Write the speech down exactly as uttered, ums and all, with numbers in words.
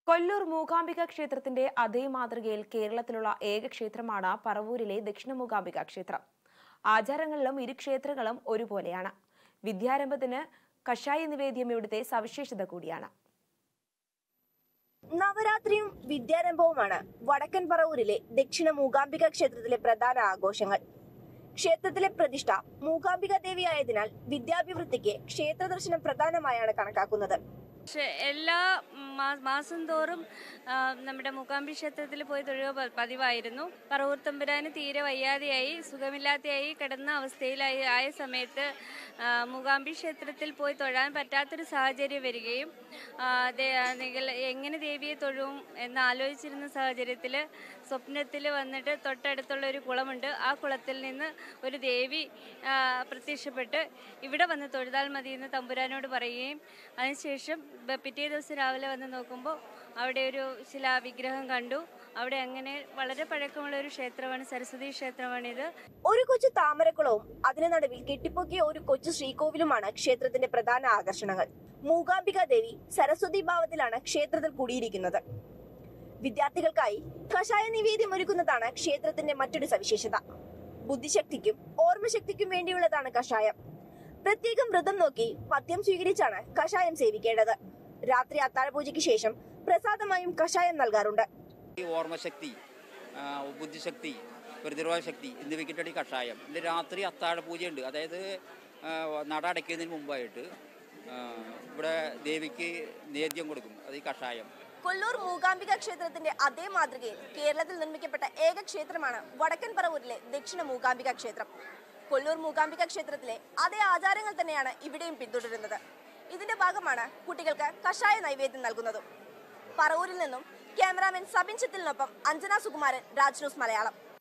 കൊല്ലൂർ മൂകാംബിക ക്ഷേത്രത്തിന്റെ അതേ മാതൃകയിൽ കേരളത്തിലുള്ള ഏക ക്ഷേത്രമാണ് പറവൂരിലെ ദക്ഷിണ മൂകാംബിക ക്ഷേത്രം. ആചാരങ്ങളിലും ഇരു ക്ഷേത്രങ്ങളും ഒരുപോലെയാണ്. വിദ്യാരംഭത്തിന് കഷായ നിവേദ്യം ഇവിടുത്തെ സവിശേഷത കൂടിയാണ്. നവരാത്രിയും വിദ്യാരംഭവുമാണ് വടക്കൻ പറവൂരിലെ ദക്ഷിണ മൂകാംബിക ക്ഷേത്രത്തിലെ പ്രധാന ആഘോഷങ്ങൾ. ക്ഷേത്രത്തിലെ പ്രതിഷ്ഠ മൂകാംബിക ദേവിയായതിനാൽ വിദ്യാഭിവൃദ്ധിക്ക് ക്ഷേത്ര ദർശനം പ്രധാനമായാണ് കണക്കാക്കുന്നത്. എല്ലാ മാസം തോറും നമ്മുടെ മൂകാംബി ക്ഷേത്രത്തിൽ പോയി തൊഴുക പതിവായിരുന്നു. പറവൂർ തമ്പുരാന് തീരെ വയ്യാതെയായി സുഖമില്ലാതെയായി കിടന്ന അവസ്ഥയിലായി ആയ സമയത്ത് മൂകാംബി ക്ഷേത്രത്തിൽ പോയി തൊഴാൻ പറ്റാത്തൊരു സാഹചര്യം വരികയും എങ്ങനെ ദേവിയെ തൊഴും എന്ന് ആലോചിച്ചിരുന്ന സാഹചര്യത്തിൽ സ്വപ്നത്തിൽ വന്നിട്ട് തൊട്ടടുത്തുള്ള ഒരു കുളമുണ്ട്. ആ കുളത്തിൽ നിന്ന് ഒരു ദേവി പ്രത്യക്ഷപ്പെട്ട് ഇവിടെ വന്ന് തൊഴുതാൽ മതി എന്ന് തമ്പുരാനോട് പറയുകയും അതിനുശേഷം പിറ്റേ ദിവസം രാവിലെ വന്ന് നോക്കുമ്പോൾ അവിടെ ഒരു ശിലാവിഗ്രഹം കണ്ടു. അവിടെ അങ്ങനെ വളരെ പഴക്കമുള്ള ഒരു ക്ഷേത്രമാണ്, സരസ്വതി ക്ഷേത്രമാണിത്. ഒരു കൊച്ചു താമരക്കുളവും അതിന് നടുവിൽ കെട്ടിപ്പൊക്കിയ ഒരു കൊച്ചു ശ്രീകോവിലുമാണ് ക്ഷേത്രത്തിന്റെ പ്രധാന ആകർഷണങ്ങൾ. മൂകാംബിക ദേവി സരസ്വതി ഭാവത്തിലാണ് ക്ഷേത്രത്തിൽ കൂടിയിരിക്കുന്നത്. വിദ്യാർത്ഥികൾക്കായി കഷായ നിവേദ്യം ഒരുക്കുന്നതാണ് ക്ഷേത്രത്തിന്റെ മറ്റൊരു സവിശേഷത. ബുദ്ധിശക്തിക്കും ഓർമ്മശക്തിക്കും വേണ്ടിയുള്ളതാണ് കഷായം. പ്രത്യേകം വ്രതം നോക്കി പഥ്യം സ്വീകരിച്ചാണ് കഷായം സേവിക്കേണ്ടത്. രാത്രി അത്താഴപൂജയ്ക്ക് ശേഷം പ്രസാദമായും കഷായം നൽകാറുണ്ട്. ഓർമ്മശക്തി, ബുദ്ധിശക്തി, പ്രതിരോധ ശക്തി എന്നിവയ്ക്ക് വേണ്ടി കഷായം. ഇതിൽ രാത്രി അത്താഴപൂജയുണ്ട്. അതായത് നട അടയ്ക്കുന്നതിന് മുമ്പായിട്ട് ഇവിടെ ദേവിക്ക് നേദ്യം കൊടുക്കും. അത് ഈ കഷായം. കൊല്ലൂർ മൂകാംബിക ക്ഷേത്രത്തിന്റെ അതേ മാതൃകയിൽ കേരളത്തിൽ നിർമ്മിക്കപ്പെട്ട ഏക ക്ഷേത്രമാണ് വടക്കൻ പറവൂരിലെ ദക്ഷിണ മൂകാംബിക ക്ഷേത്രം. കൊല്ലൂർ മൂകാംബിക ക്ഷേത്രത്തിലെ അതേ ആചാരങ്ങൾ തന്നെയാണ് ഇവിടെയും പിന്തുടരുന്നത്. ഇതിന്റെ ഭാഗമാണ് കുട്ടികൾക്ക് കഷായ നൈവേദ്യം നൽകുന്നതും. പറവൂരിൽ നിന്നും ക്യാമറാമാൻ സബിൻ ചിത്തിലിനൊപ്പം അഞ്ജന സുകുമാരൻ, രാജ് ന്യൂസ് മലയാളം.